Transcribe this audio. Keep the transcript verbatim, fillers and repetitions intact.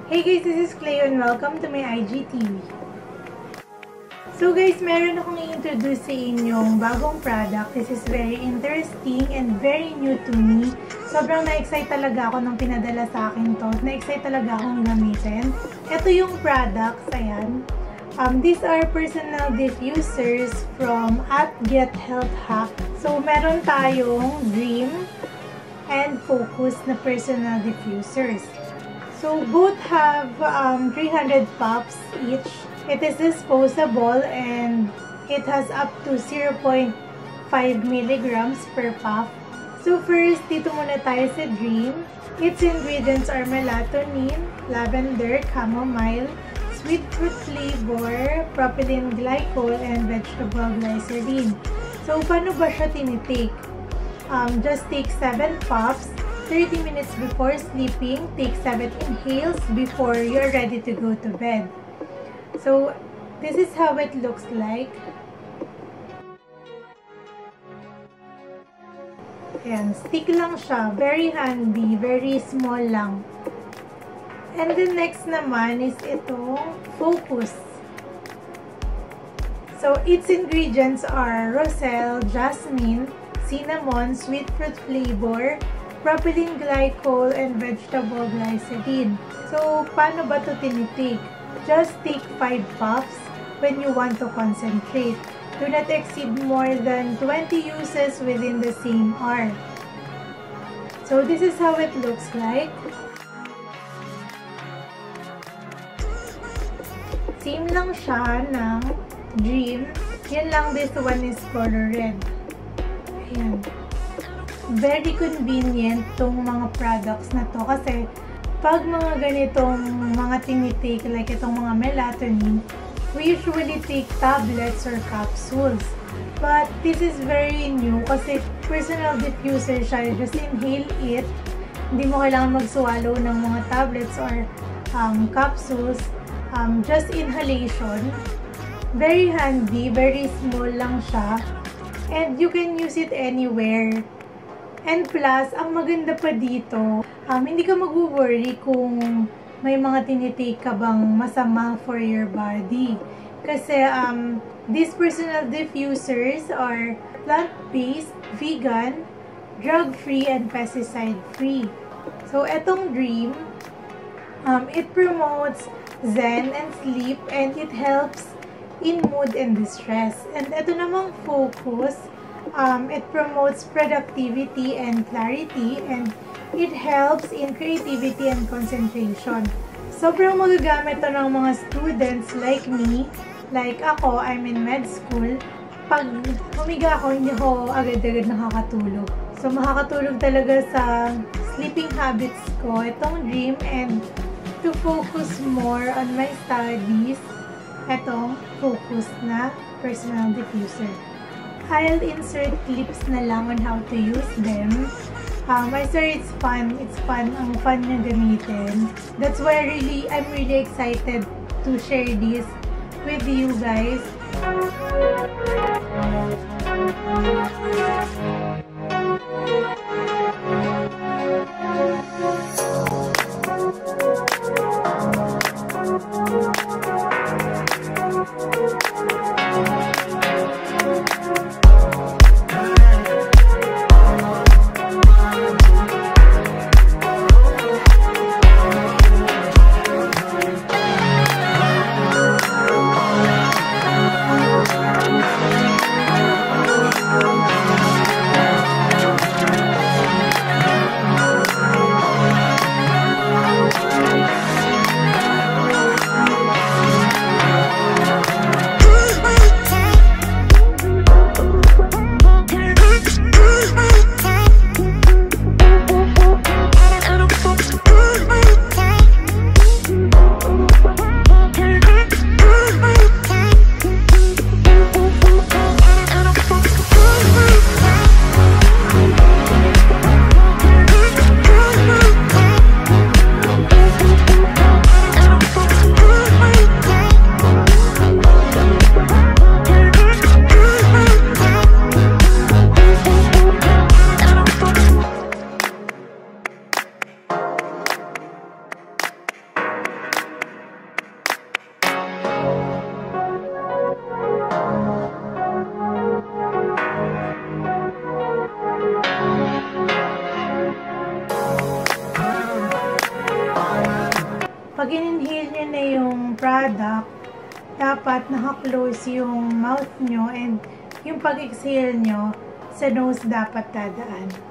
Hey guys, this is Cleo and welcome to my I G T V. So guys, meron akong i-introduce sa inyong bagong product. This is very interesting and very new to me. Sobrang na-excite talaga ako nung pinadala sa akin to. Na-excite talaga akong gamitin. Ito yung products, ayan. Um, these are personal diffusers from at Get Health Hack. So meron tayong Dream and Focus na personal diffusers. So both have um, three hundred puffs each. It is disposable and it has up to zero point five milligrams per puff. So first, dito muna tayo sa Dream. Its ingredients are melatonin, lavender, chamomile, sweet fruit flavor, propylene glycol, and vegetable glycerin. So paano ba siya tinitake? Um, just take seven puffs. thirty minutes before sleeping, take seven inhales before you're ready to go to bed. So, this is how it looks like. Ayan, stick lang siya. Very handy, very small lang. And the next naman is itong Focus. So, its ingredients are roselle, jasmine, cinnamon, sweet fruit flavor, propylene glycol, and vegetable glycerin. So, paano ba ito tinitake? Just take five puffs when you want to concentrate. Do not exceed more than twenty uses within the same hour. So, this is how it looks like. Same lang siya ng Dream. Yan lang, this one is color red. Ayan. Very convenient tong mga products na to kasi pag mga ganitong mga tinitake like itong mga melatonin, we usually take tablets or capsules. But this is very new kasi personal diffuser siya. Just inhale it. Hindi mo kailangan mag-swallow ng mga tablets or um, capsules. Um, just inhalation. Very handy. Very small lang siya. And you can use it anywhere. And plus, ang maganda pa dito, um, hindi ka mag-worry kung may mga tinitake ka bang masama for your body. Kasi um, these personal diffusers are plant-based, vegan, drug-free, and pesticide-free. So, etong Dream, um, it promotes zen and sleep, and it helps in mood and distress. And ito namang Focus, Um, it promotes productivity and clarity, and it helps in creativity and concentration. Sobrang magagamit ito ng mga students like me. Like ako, I'm in med school. Pag humiga ako, hindi ako agad-agad nakakatulog. So, makakatulog talaga sa sleeping habits ko, itong Dream, and to focus more on my studies, itong Focus na personal diffuser. I'll insert clips na lang on how to use them. Um, I swear it's fun. It's fun. Ang fun niya gamitin. That's why really, I'm really excited to share this with you guys. pag in-inhale nyo na yung product, dapat naka-close yung mouth nyo and yung pag-exhale nyo sa nose dapat dadaan.